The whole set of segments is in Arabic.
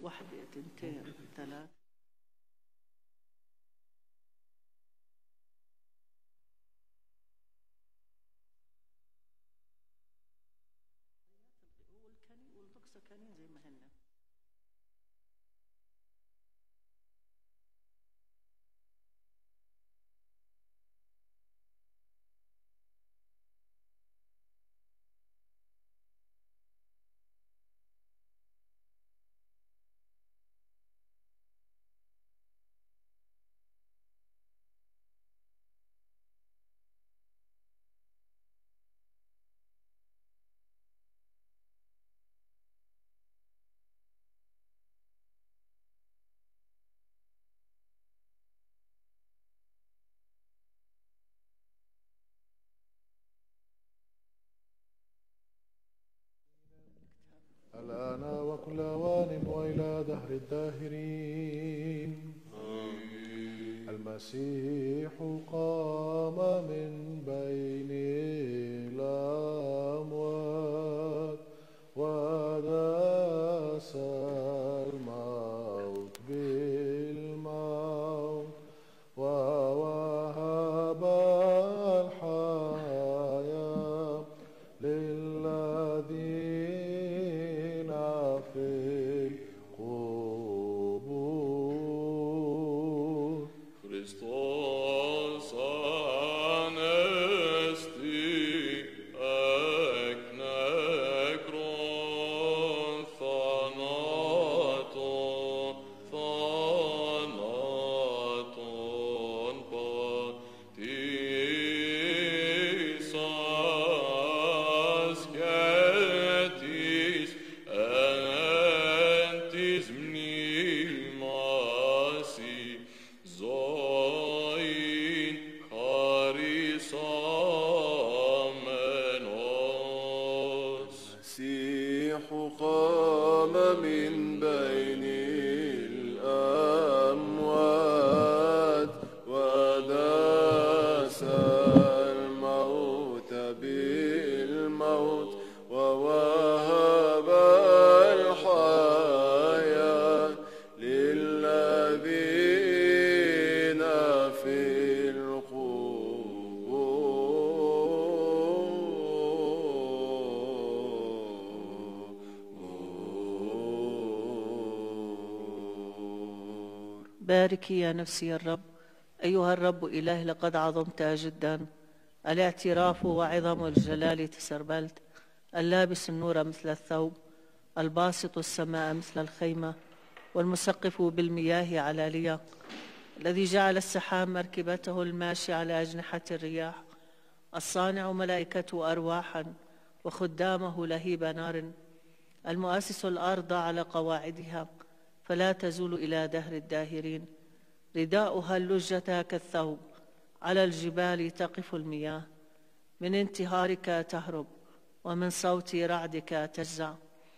واحدة، تنتين، ثلاث. والطقس كانين زي ما هن. الآن وكل أوان وإلى دهر الداهرين. المسيح قام من بين الأموات وداس الموت بالموت ووهب الحياة للذين في القبور. Christos anesti ek nekron thanaton patis ascetis entis mnimasi zoin charisamenos. المسيح قام من بين الأموات وداس الموت بالموت ووهب الحياة للذين في القبور. باركي يا نفسي الرب. أيها الرب إلهي، لقد عظمت جدا. الاعتراف وعظم الجلال تسربلت. اللابس النور مثل الثوب، الباسط السماء مثل الخيمة، والمسقف بالمياه علالية، الذي جعل السحاب مركبته الماشي على أجنحة الرياح، الصانع ملائكته أرواحا وخدامه لهيب نار، المؤسس الأرض على قواعدها فلا تزول إلى دهر الداهرين. رداؤها اللجة كالثوب، على الجبال تقف المياه، من انتهارك تهرب ومن صوت رعدك تجزع.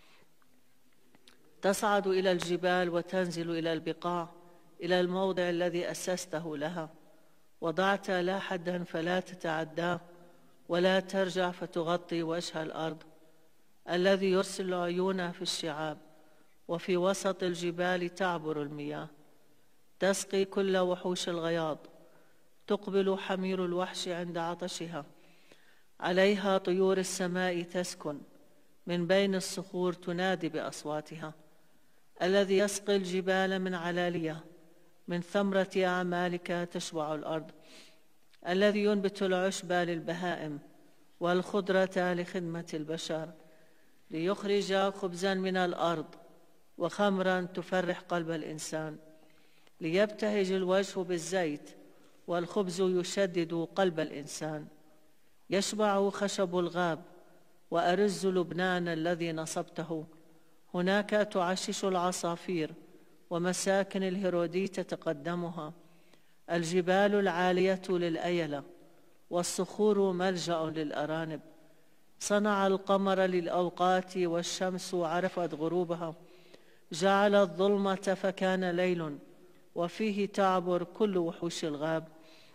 تصعد إلى الجبال وتنزل إلى البقاع، إلى الموضع الذي أسسته لها. وضعت لا حدا فلا تتعداه، ولا ترجع فتغطي وجه الأرض. الذي يرسل العيون في الشعاب، وفي وسط الجبال تعبر المياه. تسقي كل وحوش الغياض، تقبل حمير الوحش عند عطشها. عليها طيور السماء تسكن، من بين الصخور تنادي بأصواتها. الذي يسقي الجبال من علالية، من ثمرة أعمالك تشبع الأرض. الذي ينبت العشب للبهائم والخضرة لخدمة البشر، ليخرج خبزا من الأرض وخمرا تفرح قلب الإنسان. ليبتهج الوجه بالزيت، والخبز يشدد قلب الإنسان. يشبع خشب الغاب وأرز لبنان الذي نصبته. هناك تعشش العصافير، ومساكن الهروديت تقدمها. الجبال العالية للأيلة، والصخور ملجأ للأرانب. صنع القمر للأوقات، والشمس عرفت غروبها. جعل الظلمة فكان ليل، وفيه تعبر كل وحوش الغاب.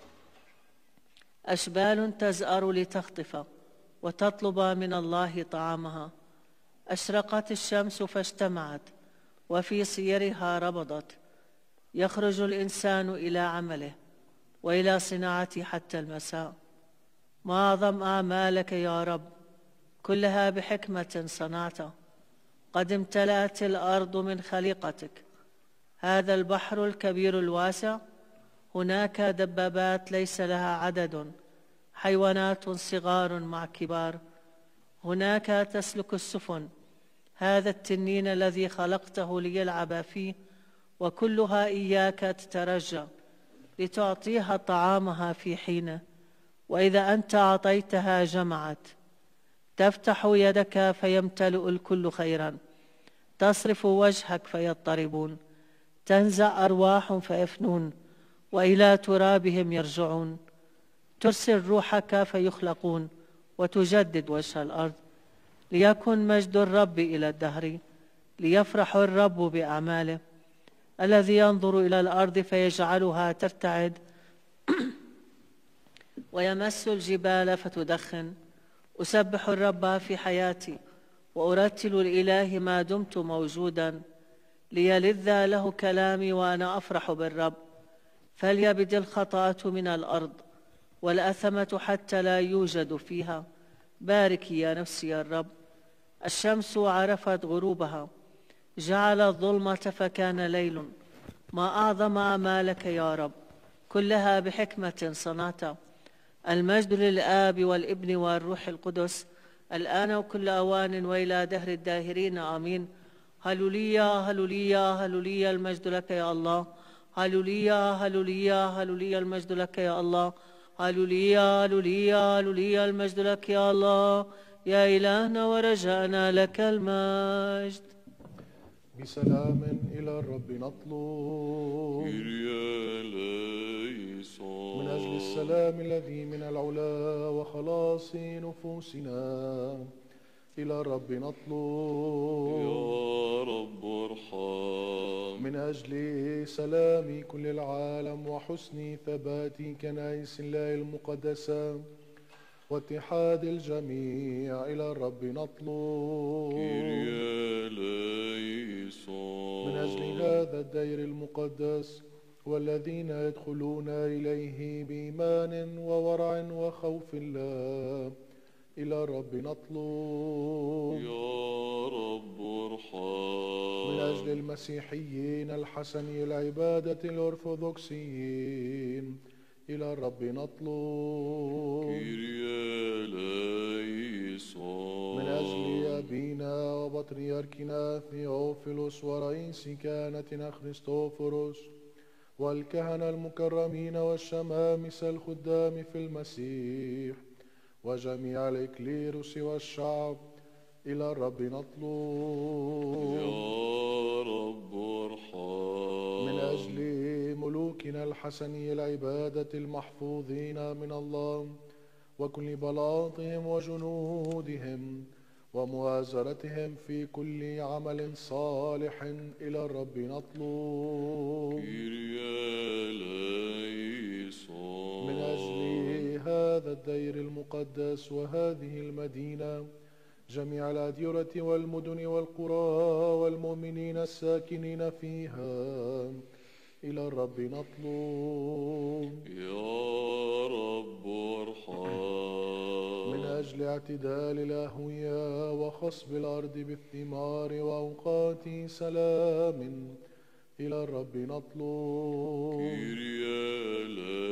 أشبال تزأر لتخطف وتطلب من الله طعامها. أشرقت الشمس فاجتمعت، وفي سيرها ربضت. يخرج الإنسان إلى عمله وإلى صناعته حتى المساء. ما أعظم أعمالك يا رب، كلها بحكمة صنعت. قد امتلأت الأرض من خليقتك. هذا البحر الكبير الواسع، هناك دبابات ليس لها عدد، حيوانات صغار مع كبار. هناك تسلك السفن. هذا التنين الذي خلقته ليلعب فيه، وكلها إياك تترجى لتعطيها طعامها في حينه، وإذا أنت أعطيتها جمعت. تفتح يدك فيمتلئ الكل خيرا، تصرف وجهك فيضطربون. تنزع أرواح فيفنون، وإلى ترابهم يرجعون. ترسل روحك فيخلقون، وتجدد وجه الأرض. ليكن مجد الرب إلى الدهر، ليفرح الرب بأعماله. الذي ينظر إلى الأرض فيجعلها ترتعد، ويمس الجبال فتدخن. أسبح الرب في حياتي، وأرتل الإله ما دمت موجودا. ليلذ له كلامي وأنا أفرح بالرب. فليبد الخطاة من الأرض، والأثمة حتى لا يوجد فيها. باركي يا نفسي الرب. الشمس عرفت غروبها، جعل الظلمة فكان ليل. ما أعظم أعمالك يا رب، كلها بحكمة صنعت. المجد للآب والابن والروح القدس، الآن وكل أوان وإلى دهر الداهرين آمين. هللويا هللويا هللويا، المجد لك يا الله. هللويا هللويا هللويا، المجد لك يا الله. هللويا هللويا هللويا، المجد لك يا الله. يا إلهنا ورجعنا لك المجد. بسلام إلى الرب نطلب كيريا ليسون. من أجل السلام الذي من العلا وخلاص نفوسنا إلى الرب نطلب. يا رب ارحم. من أجل سلام كل العالم وحسن ثبات كنائس الله المقدسة واتحاد الجميع إلى الرب نطلب. كيريا ليسون. من أجل هذا الدير المقدس والذين يدخلون إليه بإيمان وورع وخوف الله إلى الرب نطلب. يا رب ارحم. من أجل المسيحيين الحسني العبادة الأرثوذكسيين إلى الرب نطلب. كيريا ليسون. من أجل أبينا وبطريركنا ثيوفيلوس ورئيس كهنتنا خريستوفوروس والكهنة المكرمين والشمامسة الخدام في المسيح وجميع الإكليروس والشعب إلى الرب نطلب. يا رب ارحم. من أجل ملوكنا الحسني العبادة المحفوظين من الله وكل بلاطهم وجنودهم ومؤازرتهم في كل عمل صالح إلى الرب نطلب. كيريا ليسون. من أجل هذا الدير المقدس وهذه المدينة جميع الأديرة والمدن والقرى والمؤمنين الساكنين فيها إلى الرب نطلب. يا رب ارحم. من أجل اعتدال الأهوية وخصب الأرض بالثمار وأوقات سلام إلى الرب نطلب. كيريا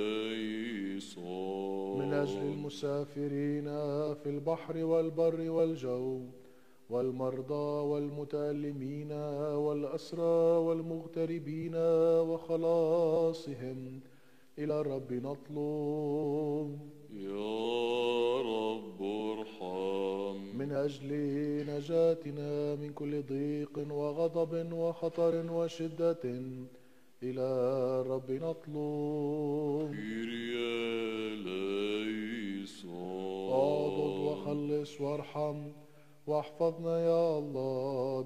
ليسون. من أجل المسافرين في البحر والبر والجو والمرضى والمتألمين والأسرى والمغتربين وخلاصهم إلى الرب نطلب. يا رب ارحم. من أجل نجاتنا من كل ضيق وغضب وخطر وشدة إلى الرب نطلب. كيريا ليسون. اعضد وخلص وارحم واحفظنا يا الله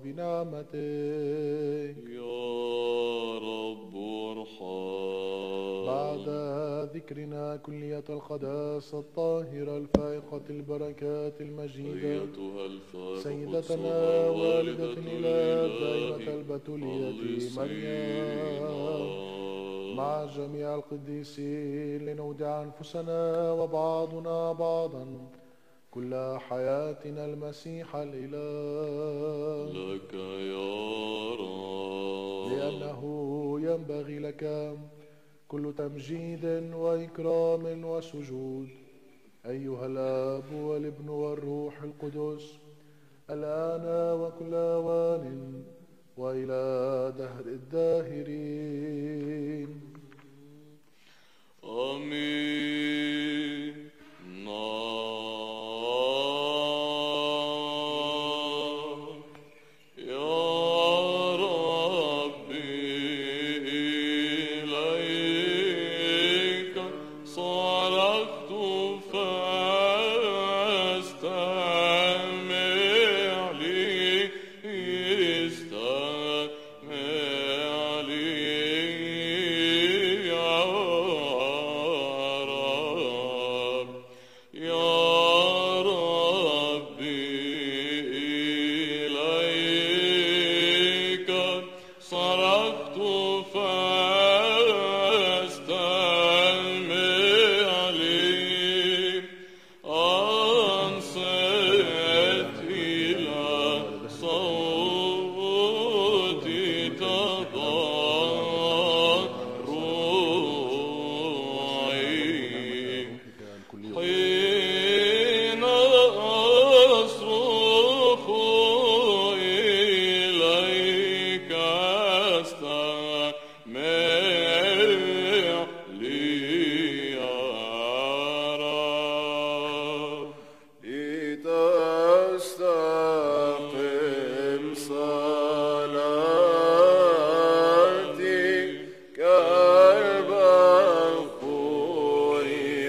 بنعمتك. يا رب ارحم. بعد ذكرنا كلية القداسة الطاهرة الفائقة البركات المجيدة أيتها الفائقة سيدتنا والدة الإله دائمة البتولية مريم مع جميع القديسين لنودع أنفسنا وبعضنا بعضا كل حياتنا المسيح الإله لك يا رب، لأنه ينبغي لك كل تمجيد وإكرام وسجود أيها الآب والابن والروح القدس الآن وكل آوان وإلى دهر الداهرين آمين. يا ربي إليك صرخت فاستمع لي، استمع لي يا رب، يا ربي إليك صرخت فاستمع لي، أنصت إلى صوتي تضرعي حين أصرخ إليك استمع لي يا رب. لتستقم صلاتي كالبخور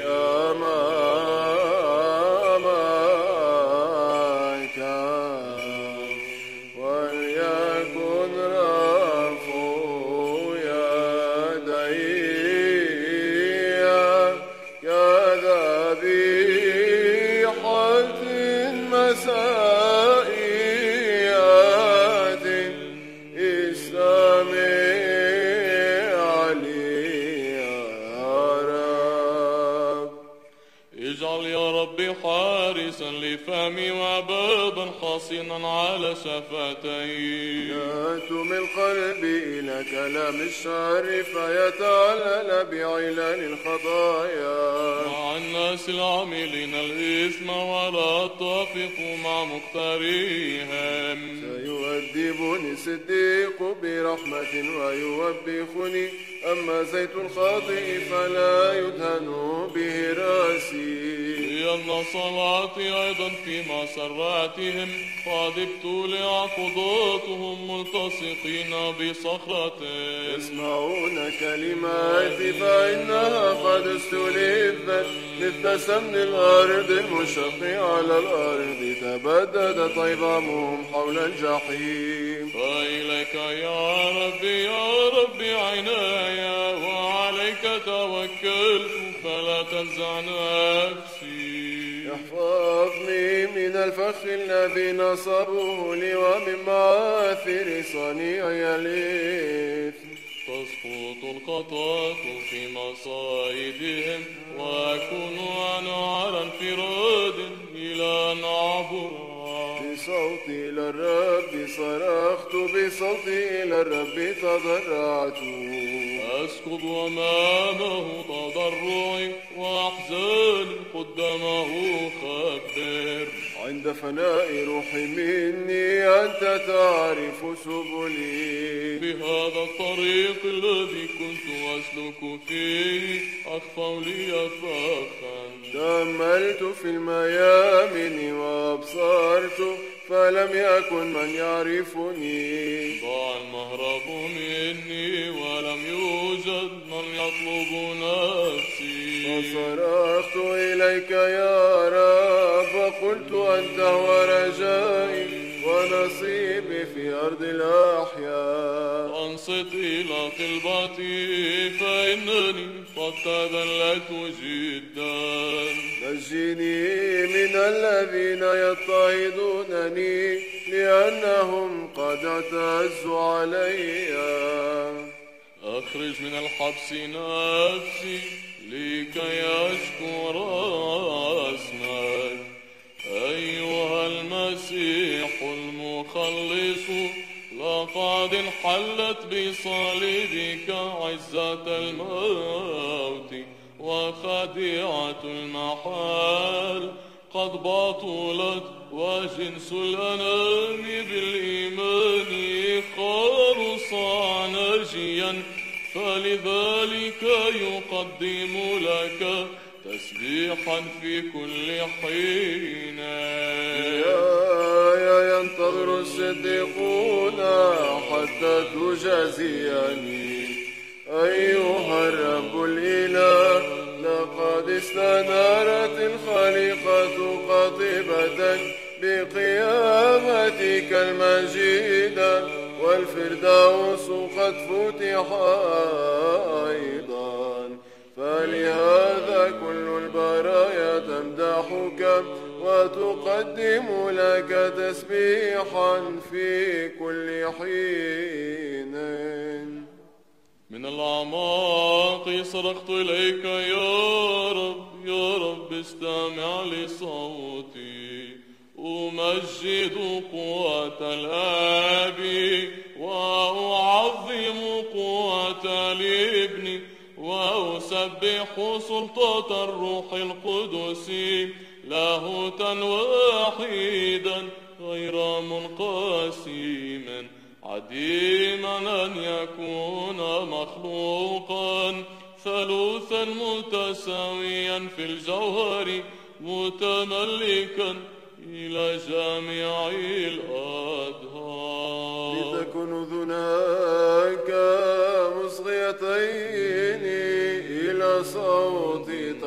أمامك، وليكن رفع يدي كذبيحة مسائية، استمع لي يا رب. اجعل يا ربي حارسا لفمي وبابا حصينا على شفتي. لا تمل قلبي إلى كلام الشر فيتعلل بعلل الخطايا. مع الناس العاملين الإثم ولا تطفق مع مختاريهم. سيؤدبني الصديق برحمة ويوبخني، أما زيت الخاطئ فلا يدهن به راسي. لأن صلاتي أيضا في مسراتهم، قد ابتلع قضاتهم ملتصقين بصخرة. يسمعون كلماتي فإنها قد استلفت، مثل سمن الأرض المشق على الأرض، تبددت عظامهم حول الجحيم. فإليك يا ربي يا ربي عناي، وعليك توكلت فلا تنزع نفسي. احفظني من الفخ الذي نصبوه لي، ومن معاثر صنيعي الإثم. تسقط القطاة في مصائدهم، وأكون نعرا فراد إلى أن أعبر. بصوتي إلى الرب صرخت، بصوتي إلى الرب تضرعت. أسكب أمامه تضرعي، وأحزاني قدامه خبر. عند فناء روحي مني أنت تعرف سبلي. بهذا الطريق الذي كنت أسلك فيه أخفوا لي فخا. تأملت في الميامن وأبصرت، فلم يكن من يعرفني. ضاع المهرب مني ولم يوجد من يطلب نفسي. فصرخت إليك يا رب، وقلت أنت ورجائي ونصيبي في أرض الأحياء. انصت إلى طلبتي فإنني قد تذللت جدا. نجني من الذين يضطهدونني لأنهم قد اعتزوا علي. أخرج من الحبس نفسي لكي أشكر اسمك أيها المسيح المخلص. لقد انحلت بصليبك عزة الموت وخديعة المحال قد بطلت وجنس الأنام بالإيمان خالص ناجيا فلذلك يقدم لك تسبيحا في كل حين. يا ينتظر الصديقون حتى تجازيني أيها الرب الإله. لقد استنارت الخليقة قاطبة بقيامتك المجيدة والفردوس قد فتح أيضا. فلهذا كل البرايا تمدحك وتقدم لك تسبيحا في كل حين. من الأعماق صرخت إليك يا رب، يا رب استمع لصوتي. أمجد قوة الآب وأعظم قوة الابن وأسبح سلطة الروح القدس لاهوتا واحدا غير منقسما عديما أن يكون مخلوقا ثالوثا متساويا في الجوهر متملكا إلى جميع الأدهار. لتكن أذناك مصغيتين إلى صوت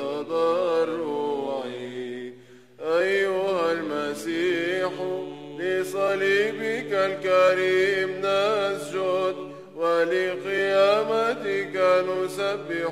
تضرعي أيها المسيح. لصليبك الكريم نسجد ولقيامتك نسبح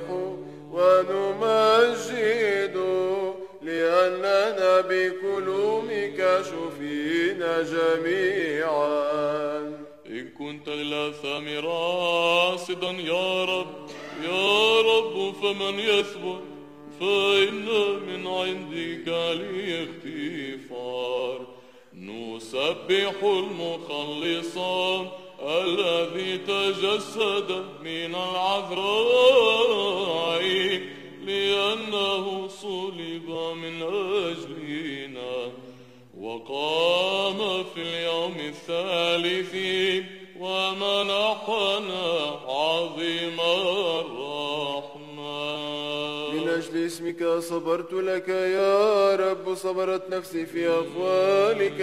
ونمجد لأننا بكلومك شفينا جميعا. إن كنت للآثام راصدا يا رب، يا رب فمن يثبت؟ فإن من عندك الاغتفار. نسبح المخلص الذي تجسد من العذراء لأنه صلب من أجلنا وقام في اليوم الثالث ومنحنا عظيم الرحمة. من أجل اسمك صبرت لك يا رب، صبرت نفسي في أقوالك،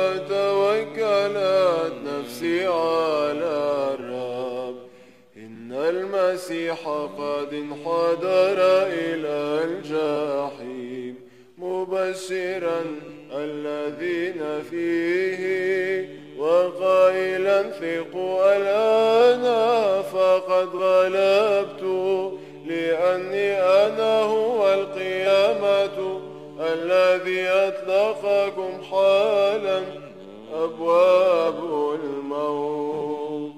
توكلت نفسي على الرب. إن المسيح قد انحدر إلى الجحيم مبشرا الذين فيه وقائلا ثقوا الآن فقد غلبت، لأني أنا هو القيامة الذي أطلقكم حالا أبواب الموت.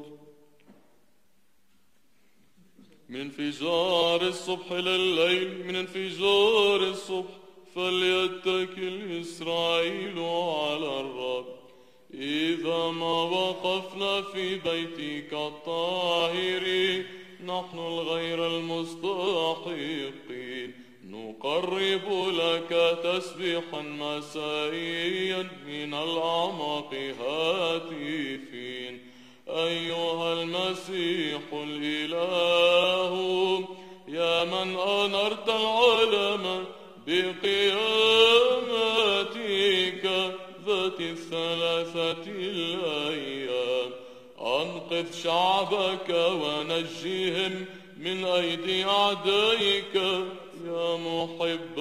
من انفجار الصبح لليل، من انفجار الصبح فليتكل إسرائيل على الرب. إذا ما وقفنا في بيتك الطاهر نحن الغير المستحقين نقرب لك تسبيحا مسائيا من الأعماق هاتفين. أيها المسيح الإله يا من أنرت العالم بقيامتك ذات الثلاثة الأيام، أنقذ شعبك ونجهم من أيدي أعدائك يا محب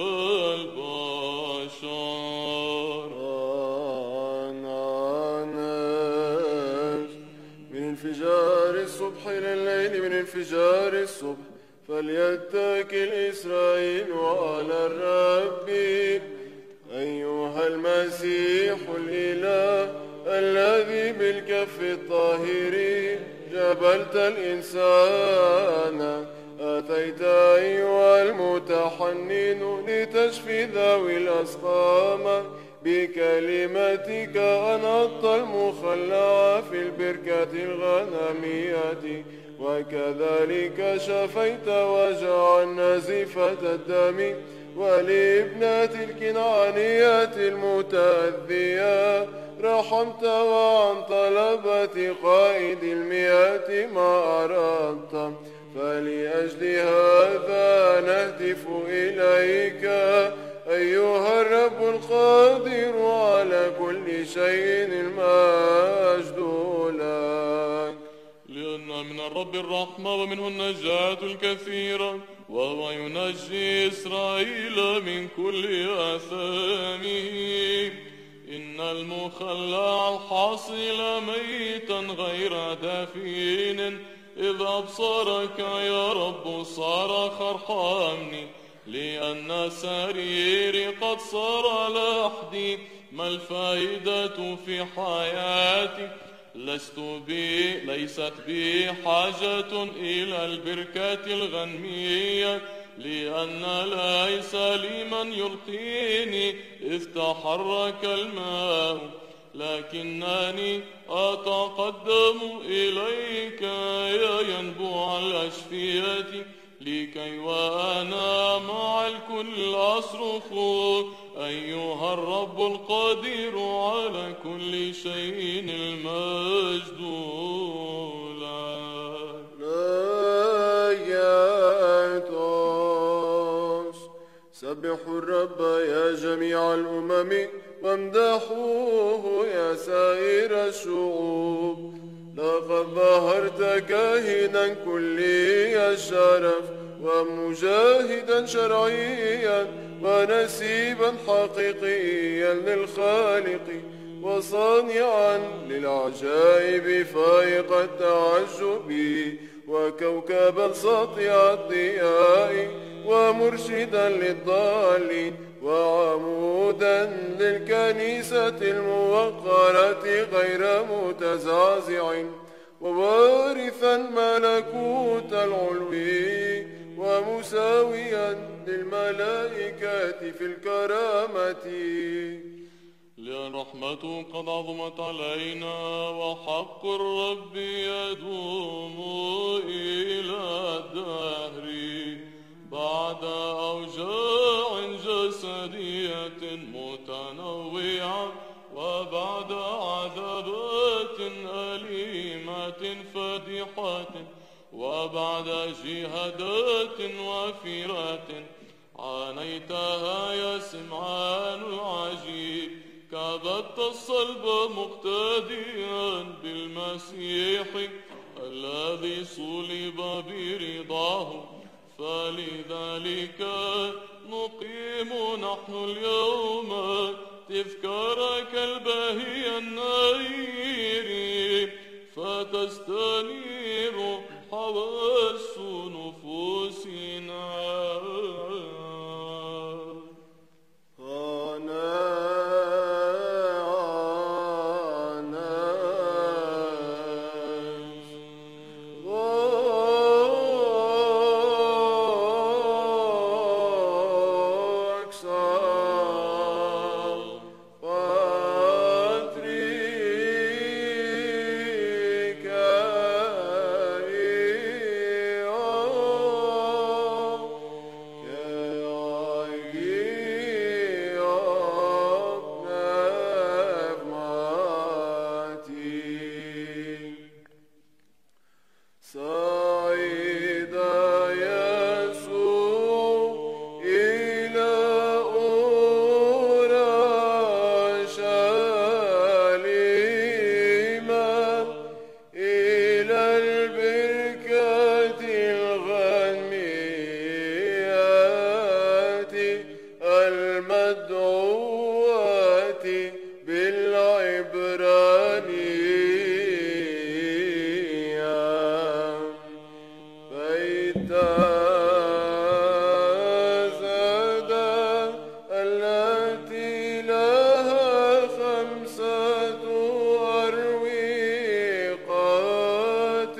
البشر. من انفجار الصبح الصبح إلى الليل من انفجار الصبح فليتكل إسرائيل على الرب. أيها المسيح الإله الذي بالكف الطاهر جبلت الإنسان، أتيت أيها المتحنن لتشفي ذوي الأسقام، بكلمتك أنهضت المخلع في البركة الغنمية، وكذلك شفيت وجع نزفة الدم ولابنة الكنعانية المتأذية رحمت، وعن طلبة قائد المئات ما أردت. فلأجل هذا نهتف إليك أيها الرب القادر على كل شيء، المجد لك. لأن من الرب الرحمة ومنه النجاة الكثيرة، وهو ينجي إسرائيل من كل آثامه. إن المخلع الحاصل ميتا غير دفين إذ أبصرك يا رب صار ارحمني، لأن سريري قد صار لحدي. ما الفائدة في حياتي؟ ليست بي حاجة إلى البركة الغنمية، لأن ليس لي من يلقيني إذ تحرك الماء. لكنني أتقدم إليك يا ينبوع الأشفية، لكي وأنا مع الكل أصرخ أيها الرب القادر على كل شيء، المجد لك. سبحوا الرب يا جميع الأمم، وامدحوه يا سائر الشعوب. لقد ظهرت كاهنا كلي الشرف، ومجاهدا شرعيا، ونسيبا حقيقيا للخالق، وصانعا للعجائب فائق التعجب، وكوكبا ساطع الضياء، ومرشدا للضالين، وعمودا للكنيسة الموقرة غير متزعزع، ووارثا ملكوت العلو، ومساويا للملائكة في الكرامة. لأن رحمته قد عظمت علينا، وحق الرب يدوم إلى الدهر. بعد أوجاع جسدية متنوعة، وبعد عذابات أليمة فادحة، وبعد جهادات وفرات عانيتها يا سمعان العجيب، كبت الصلب مقتديا بالمسيح الذي صلب برضاه. فلذلك نقيم نحن اليوم تذكارك الباهي النير، فتستنير حواس نفوسنا. التي لها 5 أروقات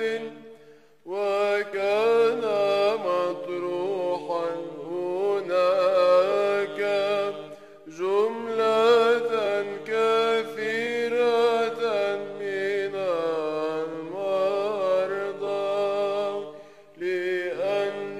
وكان مطروحا هناك جملة كثيرة من المرضى لأن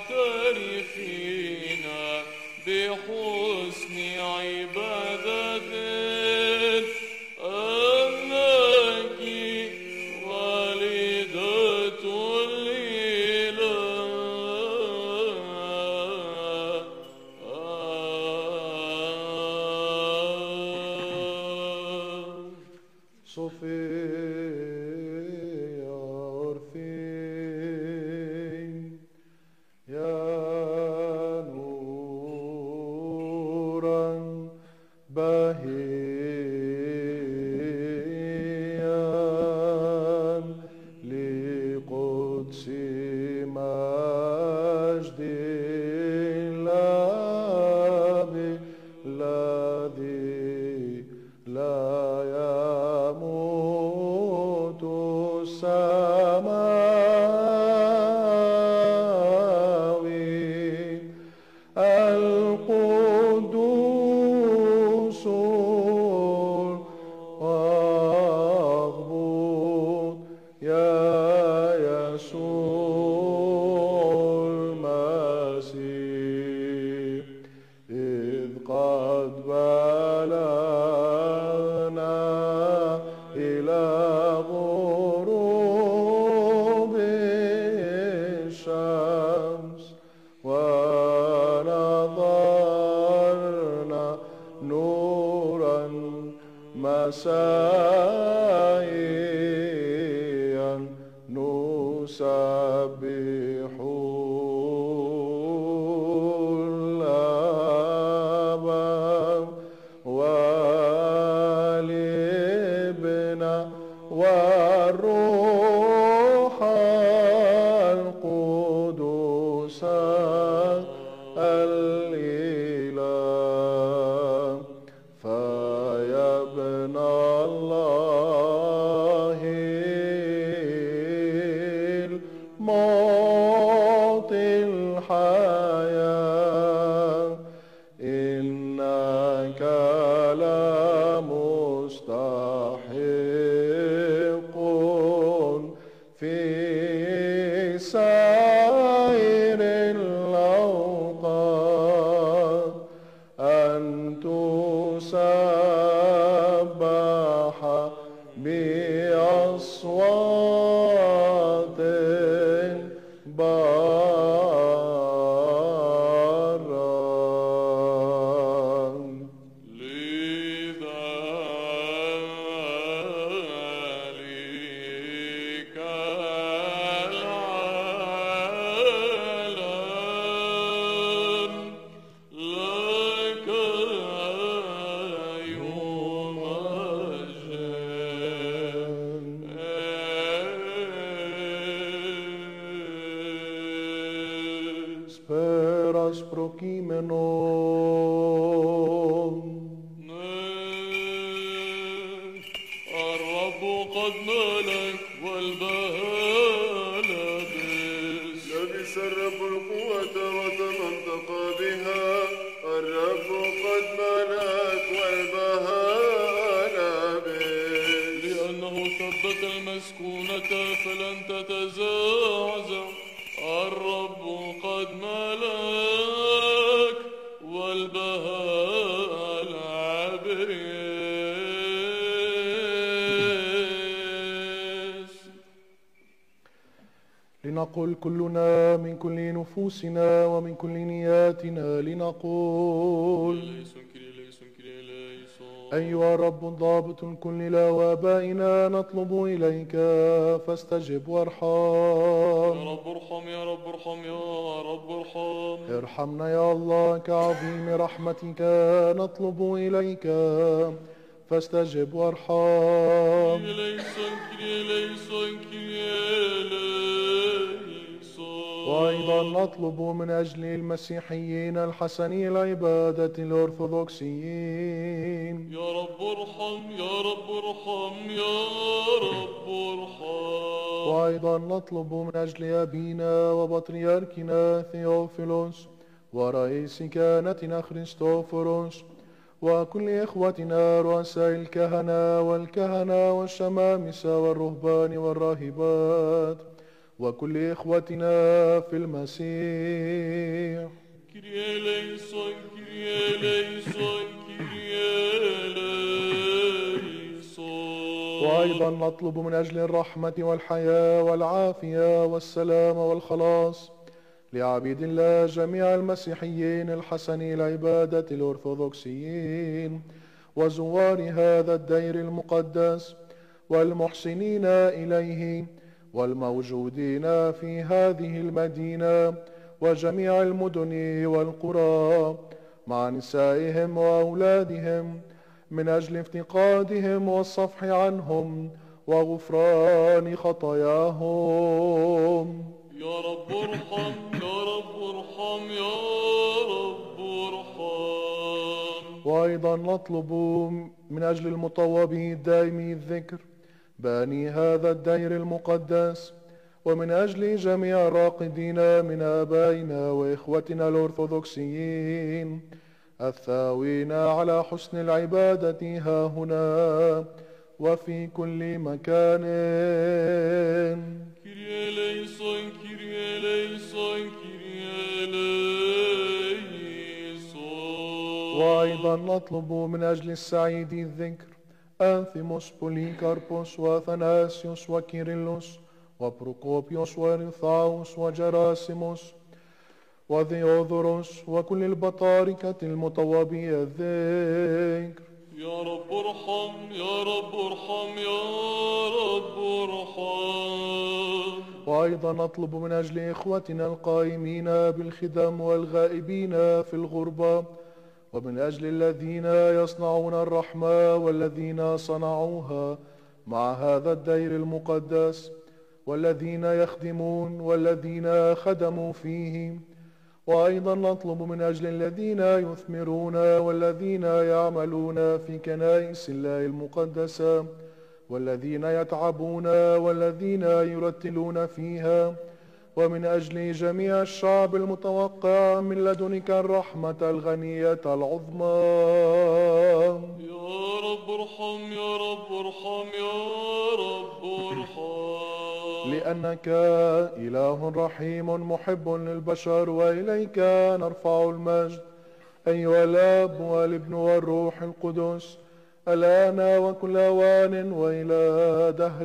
معترفين بحسن عبادة أنك والدة الإله. Sophia Orphine, يا نورا باهيا لقدس مجد الله الذي لا يموت السماوي القدوس واغبط يا يسوع المسيح إذ قد بلغنا إلى غروب الشمس ونظرنا نورا مسائيا نسبح الآب والابن والروح القدس الإله. فيا ابن الله المعطي الحياة إنك لمستحق في سائر الأوقات أن تسبح بأصوات بارة. لذلك العالم لك يمجد. Speras prokeimenon. الرب قد ملك والبهاء لابس. لبس الرب القوة وتمنطق بها، الرب قد ملك والبهاء لابس. لأنه ثبت المسكونة فلن تتزعزع، الرب قد ملك والبهاء العابس. لنقل كلنا من كل نفوسنا ومن كل نياتنا لنقول: أيها الرب الضابط الكل لا وآبائنا نطلب إليك فاستجب وارحم. يا رب ارحم، يا رب ارحم، يا رب ارحم. ارحمنا يا الله كعظيم رحمتك نطلب إليك فاستجب وارحم. وأيضا نطلب من أجل المسيحيين الحسني العبادة الأرثوذكسيين. يا رب ارحم، يا رب ارحم، يا رب ارحم. وأيضا نطلب من أجل أبينا وبطريركنا ثيوفيلوس ورئيس كهنتنا خريستوفوروس وكل إخوتنا رؤساء الكهنة والشمامسة والرهبان والراهبات وكل إخوتنا في المسيح. Kyrie eleison, Kyrie eleison, Kyrie eleison. وأيضا نطلب من أجل الرحمة والحياة والعافية والسلام والخلاص لعبيد الله جميع المسيحيين الحسني العبادة الأرثوذكسيين وزوار هذا الدير المقدس والمحسنين إليه والموجودين في هذه المدينة وجميع المدن والقرى مع نسائهم وأولادهم من أجل افتقادهم والصفح عنهم وغفران خطاياهم. يا رب ارحم، يا رب ارحم، يا رب ارحم. وأيضا نطلب من أجل المطوبين الدائمي الذكر باني هذا الدير المقدس ومن أجل جميع الراقدين من آبائنا وإخوتنا الأرثوذكسيين الثاوين على حسن العبادة ها هنا وفي كل مكان. Kyrie eleison, Kyrie eleison, Kyrie eleison. وأيضا نطلب من أجل السعيد الذكر أنثيموس بوليكاربوس وأثناسيوس وكيرلس وبروكوبيوس ورثاوس وجراسيموس وذيوذروس وكل البطاركة المطوبي الذكر. يا رب ارحم، يا رب ارحم، يا رب ارحم. وأيضا نطلب من أجل إخوتنا القائمين بالخدم والغائبين في الغربة ومن أجل الذين يصنعون الرحمة والذين صنعوها مع هذا الدير المقدس والذين يخدمون والذين خدموا فيه. وأيضا نطلب من أجل الذين يثمرون والذين يعملون في كنائس الله المقدسة والذين يتعبون والذين يرتلون فيها ومن أجل جميع الشعب المتوقع من لدنك الرحمة الغنية العظمى. يا رب ارحم، يا رب ارحم، يا رب ارحم. لأنك إله رحيم محب للبشر وإليك نرفع المجد أيها الآب والابن والروح القدس الآن وكل أوان وإلى دهر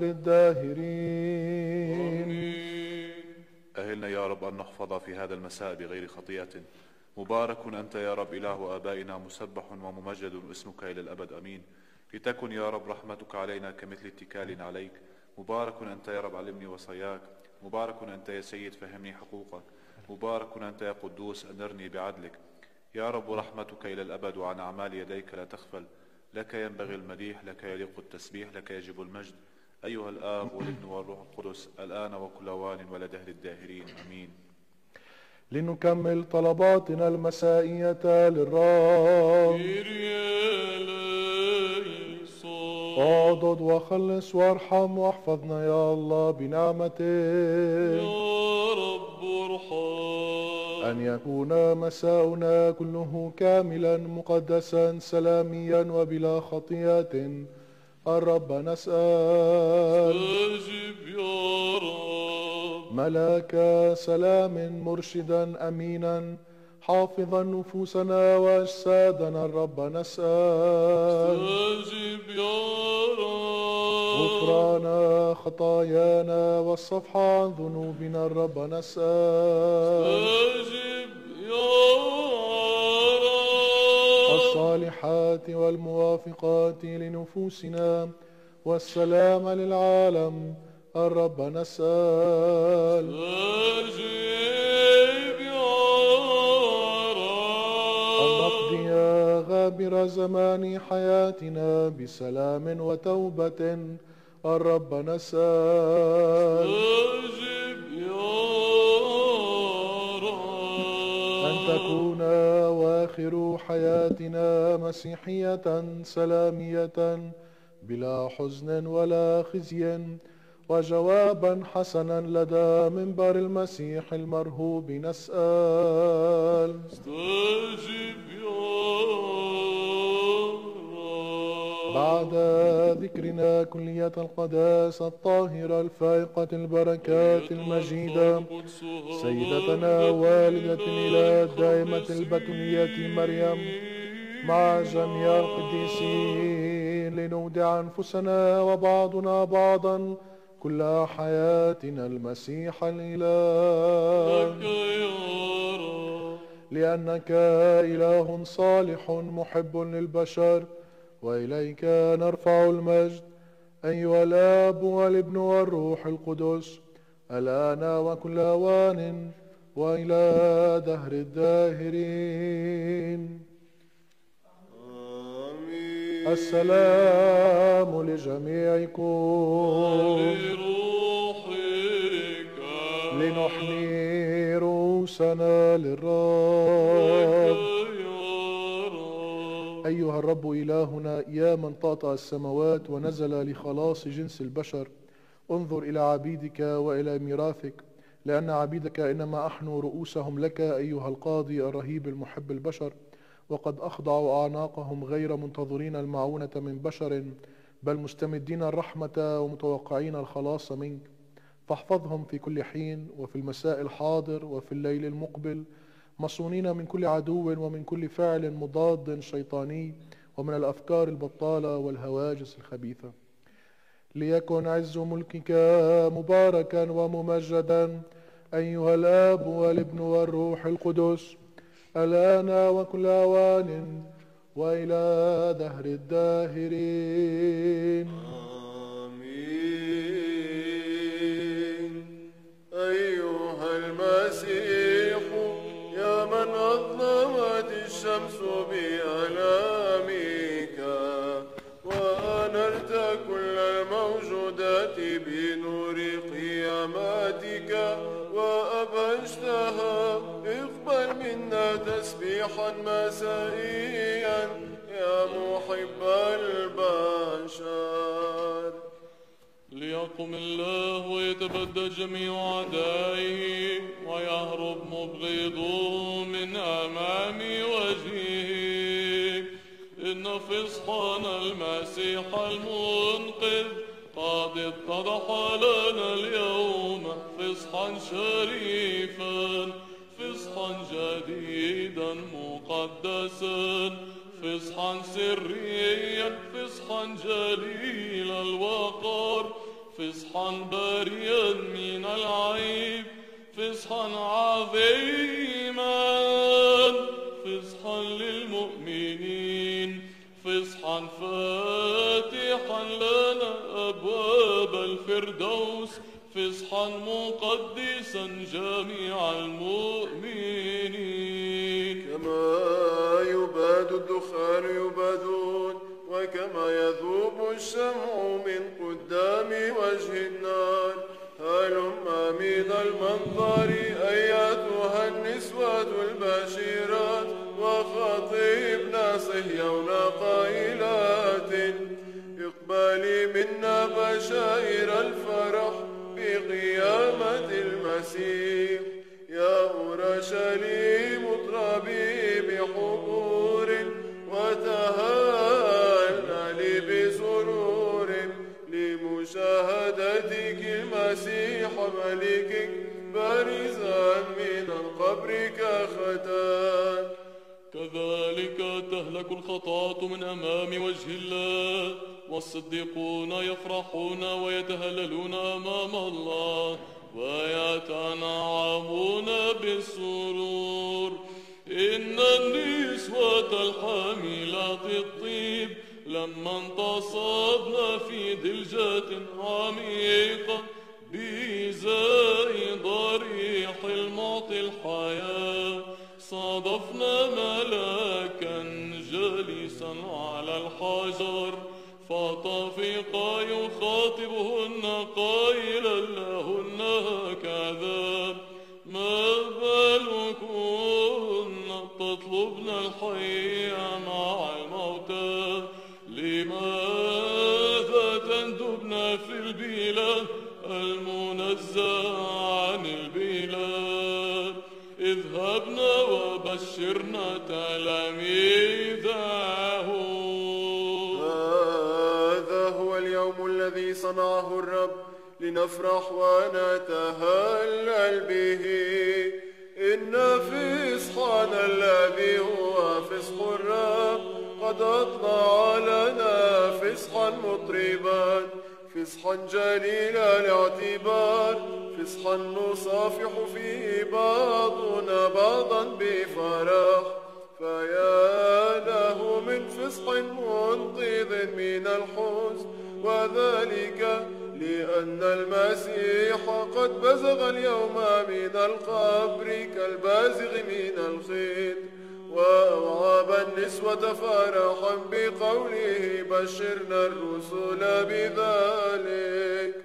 الداهرين. أهلنا يا رب أن نحفظ في هذا المساء بغير خطيئة. مبارك أنت يا رب إله آبائنا مسبح وممجد اسمك إلى الأبد أمين. لتكن يا رب رحمتك علينا كمثل اتكالنا عليك. مبارك أنت يا رب علمني وصاياك. مبارك أنت يا سيد فهمني حقوقك. مبارك أنت يا قدوس أنرني بعدلك. يا رب رحمتك إلى الأبد وعن أعمال يديك لا تغفل. لك ينبغي المديح، لك يليق التسبيح، لك يجب المجد أيها الآب والابن والروح القدس الآن وكل أوان ولدهر الداهرين أمين. لنكمل طلباتنا المسائية للرب. اعضد وخلص وارحم واحفظنا يا الله بنعمتك. يا رب ارحم. أن يكون مساؤنا كله كاملا مقدسا سلاميا وبلا خطيئة الرب نسأل. استجب يا رب. ملاك سلام مرشدا أمينا حافظا نفوسنا وأجسادنا الرب نسأل. استجب يا رب. غفران خطايانا والصفح عن ذنوبنا الرب نسأل. استجب يا رب. الصالحات والموافقات لنفوسنا والسلام للعالم الرب نسأل. استجب يا رب. أن نقضي غابر زمان حياتنا بسلام وتوبة الرب نسأل. استجب يا رب. أن تكون آخر حياتنا مسيحية سلامية بلا حزن ولا خزي وجوابا حسنا لدى منبر المسيح المرهوب نسأل. استجب يا رب. بعد ذكرنا كلية القداسة الطاهرة الفائقة البركات المجيدة سيدتنا والدة الإله الدائمة البتولية مريم مع جميع القديسين لنودع أنفسنا وبعضنا بعضا كل حياتنا المسيح الإله لك يا رب لأنك إله صالح محب للبشر وإليك نرفع المجد أيها الآب والابن والروح القدس الآن وكل أوان وإلى دهر الداهرين آمين. السلام لجميعكم لروحك لنحني رؤوسنا للرب. يا رب أيها الرب إلهنا يا من طأطأ السماوات ونزل لخلاص جنس البشر انظر إلى عبيدك وإلى ميراثك لأن عبيدك إنما أحنوا رؤوسهم لك أيها القاضي الرهيب المحب البشر وقد أخضعوا أعناقهم غير منتظرين المعونة من بشر بل مستمدين الرحمة ومتوقعين الخلاص منك فاحفظهم في كل حين وفي المساء الحاضر وفي الليل المقبل مصونين من كل عدو ومن كل فعل مضاد شيطاني ومن الأفكار البطالة والهواجس الخبيثة ليكن عز ملكك مباركا وممجدا أيها الآب والابن والروح القدس الآن وكل أوان وإلى دهر الداهرين. آمين. أيها المسيح يا من أظلمت الشمس بألامك وأنرت كل الموجودات بنور قياماتك وأبهجتها اقبل منا تسبيحا مسائيا يا محب البشر. ليقم الله ويتبدد جميع أعدائه ويهرب مبغضوه من أمام وجهه إن فصحنا المسيح المنقذ قد اتضح لنا اليوم فصحا شريفا فصحا جديدا مقدسا فصحا سريا فصحا جليل الوقار فصحا بريا من العيب فصحا عظيما فصحا للمؤمنين فصحا فاتحا لنا أبواب الفردوس فصحا مقدسا جميع المؤمنين كما يباد الدخان يبادون وكما يذوب الشمع من قدام وجه النار هلم من المنظر أيتها النسوة البشيرات وخطيبنا صهيون قائلات اقبلي منا بشائر الفرح بقيامة المسيح يا أورشليم اطربي بحبور وتهللي بسرور لمشاهدتك المسيح ملكك بارزا من القبر كختان كذلك تهلك الخطاة من أمام وجه الله والصديقون يفرحون ويتهللون أمام الله ويتنعمون بالسرور إن النسوة الحاملات الطيب لما انتصبن في دلجة عميقة بإزاء ضريح المعطي الحياة صادفنا ملاكا جالسا على الحجر فطفقا يخاطبهن قائلا لهن هكذا ما بالكن تطلبن الحي مع الموتى لماذا تندبن في البلاد المنزه عن البلاد اذهبن وبشرن تلاميذه صنعه الرب لنفرح ونتهلل به. إن فصحنا الذي هو فصح الرب قد أطلع لنا فصحا مطربا، فصحا جليلا الاعتبار، فصحا نصافح فيه بعضنا بعضا بفرح. فيا له من فصح منقذ من الحزن، وذلك لأن المسيح قد بزغ اليوم من القبر كالبازغ من الخيط، وأوعب النسوة فرحا بقوله بشرنا الرسل بذلك.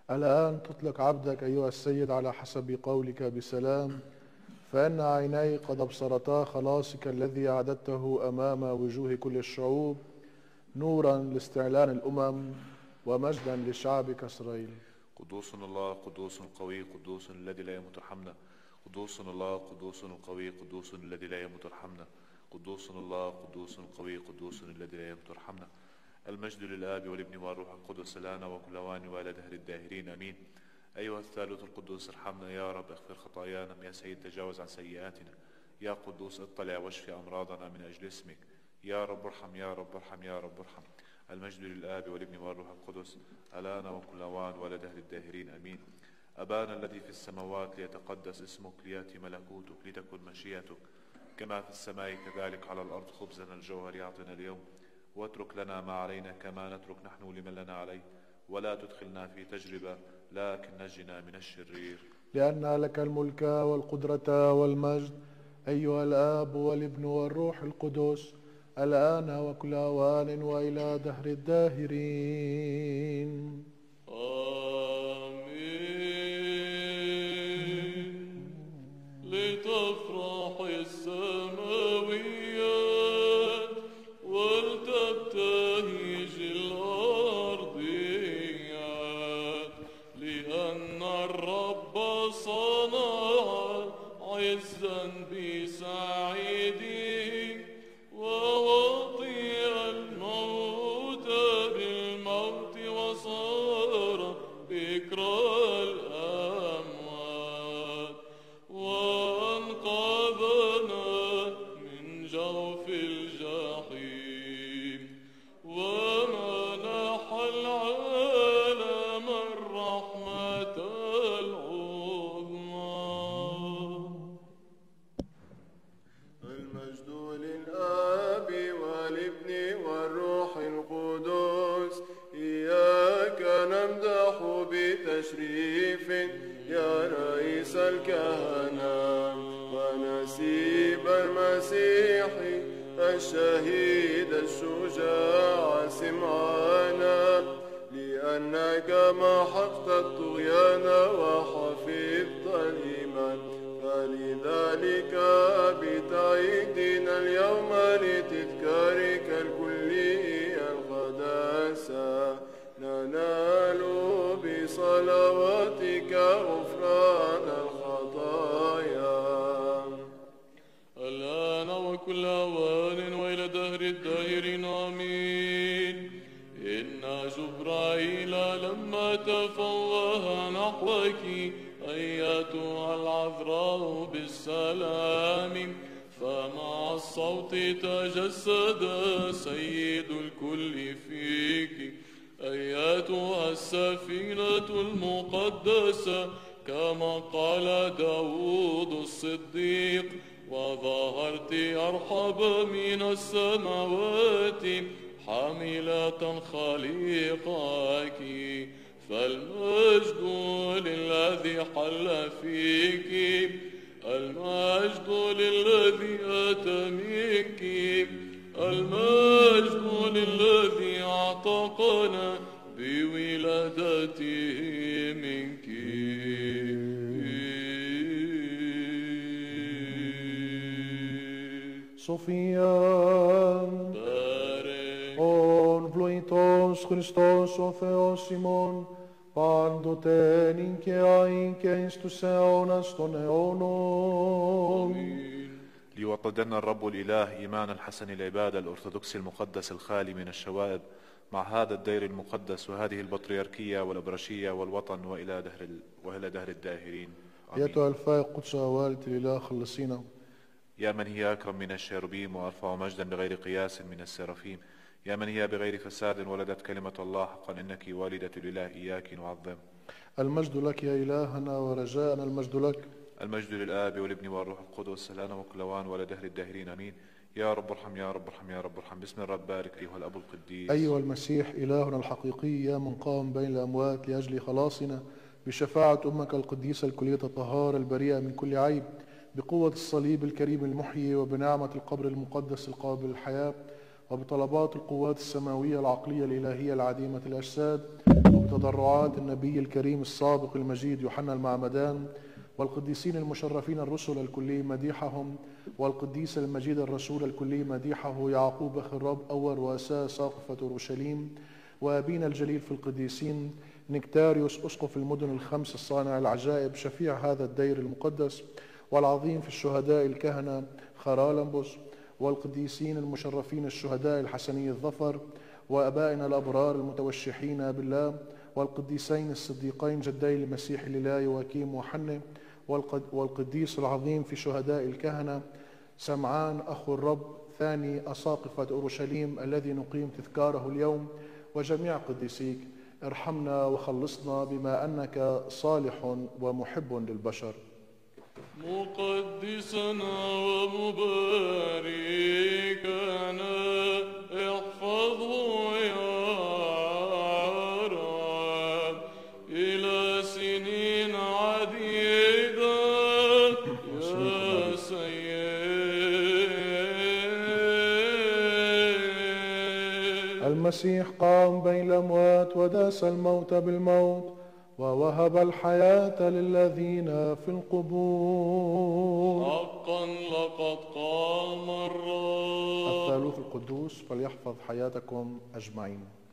الآن تطلق عبدك أيها السيد على حسب قولك بسلام، فإن عيني قد أبصرتا خلاصك الذي أعددته أمام وجوه كل الشعوب، نورا لاستعلان الأمم ومجدا لشعبك إسرائيل. قدوس الله قدوس قوي قدوس الذي لا يموت ارحمنا. قدوس الله قدوس قوي قدوس الذي لا يموت ارحمنا. قدوس الله قدوس قوي قدوس الذي لا يموت ارحمنا. المجد للآب والابن والروح القدس الآن وكل أوان وإلى دهر الداهرين آمين. أيها الثالوث القدوس ارحمنا يا رب، اغفر خطايانا. يا سيد تجاوز عن سيئاتنا. يا قدوس اطلع واشفي أمراضنا من أجل اسمك. يا رب ارحم يا رب ارحم يا رب ارحم. المجد للآب والابن والروح القدس الآن وكل أوان وإلى دهر الداهرين آمين. أبانا الذي في السماوات ليتقدس اسمك، ليأتي ملكوتك، لتكن مشيئتك كما في السماء كذلك على الأرض. خبزنا الجوهر أعطنا اليوم، واترك لنا ما علينا كما نترك نحن لمن لنا عليه، ولا تدخلنا في تجربة لكن نجنا من الشرير. لأن لك الملك والقدرة والمجد أيها الآب والابن والروح القدس الآن وكل أوان وإلى دهر الداهرين. آمين. لتفرح السماويات ولتبتهج الأرضيات، لأن الرب صنع عزا بسعيده، ووطئ الموت بالموت، وصار بكرا الأموات، وأنقذنا من جوف الجحيم، ومنح العالم الرحمة العظمى. المجد للآب والابن والروح القدس. إياك نمدح بتشريف يا رئيس الكهنة، ونسيب المسيح الشهيد الشجاع سمعانا، لأنك محقت الطغيان وحفظت الإيمان، فلذلك بتعيدنا اليوم لتذكارك الكلي القداسة، ننال بصلواتك غفران الخطايا. الآن وكل أوان وإلى دهر الداهرين آمين. إن جبرائيل لما تفوه نحوك أيتها العذراء بالسلام، فمع الصوت تجسد سيد الكل فيك، أيتها السفينة المقدسة، كما قال داود الصديق، وظهرت أرحب من السماوات حاملة خليقك، فالمجد للذي حل فيك، المجد للذي أتى منك، المجد للذي أعتقنا بولادته منك. Sofia, ον βλοητός Χριστός ο Θεός ημών, πάντοτε νυν και αΐν και εις τους αιώνας των αιώνων. ليوطدنا الرب الإله إيمانا حسن العبادة الأرثوذكسي المقدس الخالي من الشوائب، مع هذا الدير المقدس وهذه البطريركية والأبرشية والوطن وإلى دهر الداهرين آمين. أيتها الفائق قدس والدة الإله خلصينا. يا من هي أكرم من الشيروبيم وأرفع مجدا بغير قياس من السرافيم، يا من هي بغير فساد ولدت كلمة الله حقا، إنك والدة الإله إياك نعظم. المجد لك يا إلهنا ورجاءنا المجد لك. المجد للآب والابن والروح القدس الآن وكل أوان ولا دهر الداهرين آمين. يا رب ارحم يا رب ارحم يا رب ارحم. باسم الرب بارك أيها الأب القديس. أيها المسيح إلهنا الحقيقي، يا من قام بين الأموات لأجل خلاصنا، بشفاعة أمك القديسة الكلية الطهارة البريئة من كل عيب، بقوة الصليب الكريم المحيي، وبنعمة القبر المقدس القابل الحياة، وبطلبات القوات السماوية العقلية الإلهية العديمة الأجساد، وبتضرعات النبي الكريم السابق المجيد يوحنا المعمدان، والقديسين المشرفين الرسل الكلي مديحهم، والقديس المجيد الرسول الكلي مديحه يعقوب أخي الرب أول رؤساء ساقفة أورشليم، وأبينا الجليل في القديسين نكتاريوس أسقف المدن الخمس الصانع العجائب شفيع هذا الدير المقدس، والعظيم في الشهداء الكهنة خرالمبس، والقديسين المشرفين الشهداء الحسني الظفر، وأبائنا الأبرار المتوشحين بالله، والقديسين الصديقين جدي المسيح الإله يواكيم وحنة، والقديس العظيم في شهداء الكهنة سمعان أخو الرب ثاني أساقفة أورشليم الذي نقيم تذكاره اليوم، وجميع قديسيك ارحمنا وخلصنا بما أنك صالح ومحب للبشر. مقدسنا ومباركنا احفظه يا رب إلى سنين عديدة يا سيد. المسيح قام بين الأموات وداس الموت بالموت، ووهب الحياة للذين في القبور. حقا لقد قام الرب. الثالوث القدوس فليحفظ حياتكم أجمعين.